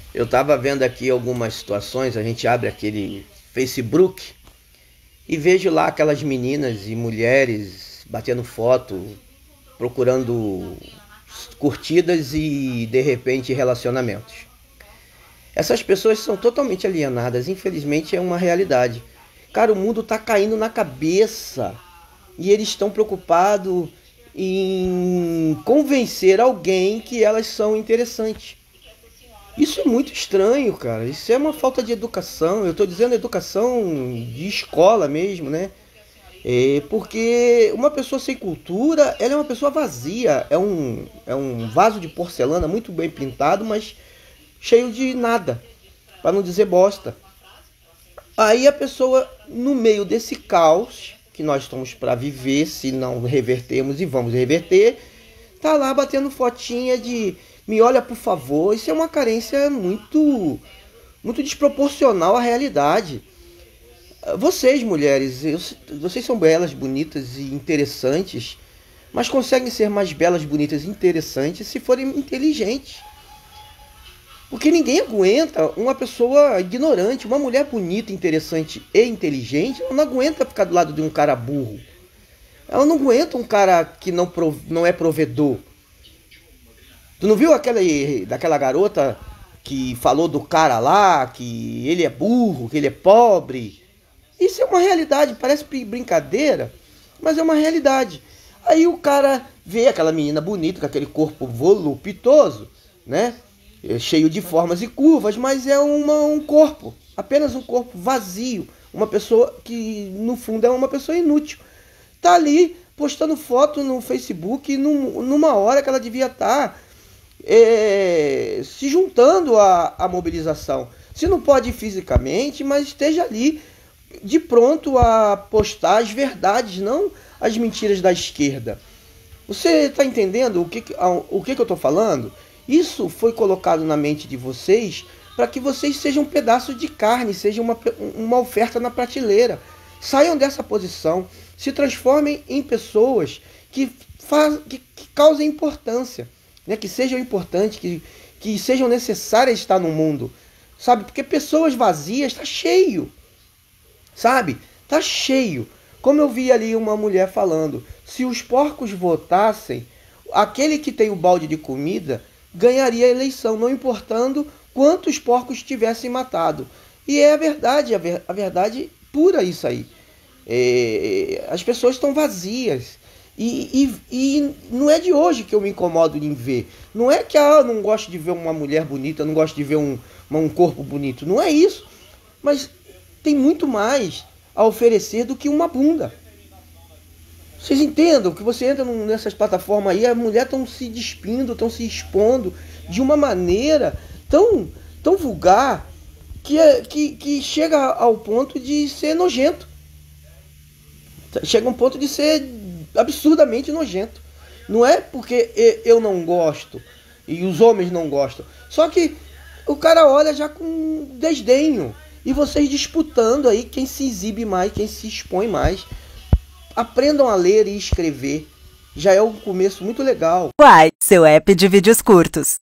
Eu estava vendo aqui algumas situações, a gente abre aquele Facebook e vejo lá aquelas meninas e mulheres batendo foto, procurando curtidas e de repente relacionamentos. Essas pessoas são totalmente alienadas, infelizmente é uma realidade. Cara, o mundo está caindo na cabeça e eles estão preocupados em convencer alguém que elas são interessantes. Isso é muito estranho, cara. Isso é uma falta de educação. Eu estou dizendo educação de escola mesmo, né? Porque uma pessoa sem cultura, ela é uma pessoa vazia. É um vaso de porcelana muito bem pintado, mas cheio de nada, para não dizer bosta. Aí a pessoa, no meio desse caos que nós estamos para viver, se não revertermos e vamos reverter, tá lá batendo fotinha de me olha por favor. Isso é uma carência muito desproporcional à realidade. Vocês, mulheres, vocês são belas, bonitas e interessantes, mas conseguem ser mais belas, bonitas e interessantes se forem inteligentes. Porque ninguém aguenta uma pessoa ignorante, uma mulher bonita, interessante e inteligente, ela não aguenta ficar do lado de um cara burro. Ela não aguenta um cara que não é provedor. Tu não viu daquela garota que falou do cara lá, que ele é burro, que ele é pobre? Isso é uma realidade, parece brincadeira, mas é uma realidade. Aí o cara vê aquela menina bonita, com aquele corpo voluptuoso, né? Cheio de formas e curvas, mas é um corpo, apenas um corpo vazio. Uma pessoa que, no fundo, é uma pessoa inútil. Tá ali postando foto no Facebook numa hora que ela devia estar se juntando à mobilização. Se não pode ir fisicamente, mas esteja ali de pronto a postar as verdades, não as mentiras da esquerda. Você está entendendo o que eu estou falando? Isso foi colocado na mente de vocês para que vocês sejam um pedaço de carne, sejam uma oferta na prateleira. Saiam dessa posição, se transformem em pessoas que causem importância, né? Que sejam importantes, que sejam necessárias estar no mundo, sabe? Porque pessoas vazias está cheio, sabe? Tá cheio. Como eu vi ali uma mulher falando, se os porcos votassem, aquele que tem o balde de comida ganharia a eleição, não importando quantos porcos tivessem matado. E é a verdade, a verdade pura isso aí. As pessoas estão vazias. E não é de hoje que eu me incomodo em ver. Não é que eu não gosto de ver uma mulher bonita, não gosto de ver um corpo bonito. Não é isso. Mas tem muito mais a oferecer do que uma bunda. Vocês entendam que você entra nessas plataformas aí, a mulher estão se despindo, estão se expondo de uma maneira tão vulgar que chega ao ponto de ser nojento. Chega a um ponto de ser absurdamente nojento. Não é porque eu não gosto e os homens não gostam. Só que o cara olha já com desdenho. E vocês disputando aí quem se exibe mais, quem se expõe mais. Aprendam a ler e escrever. Já é um começo muito legal. Uai, seu app de vídeos curtos.